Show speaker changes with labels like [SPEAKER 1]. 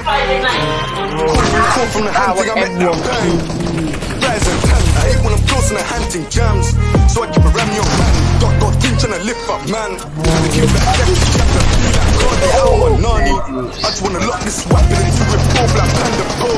[SPEAKER 1] Call from the hunting, I make that bang. Rise and tan, I hate when I'm close and I'm hunting jams. So I keep a ram your man. Dot thing tryna lift up, man. To keep that death chapter, be that Cardi, I don't want Nani. I just wanna lock this weapon and do it full black panda.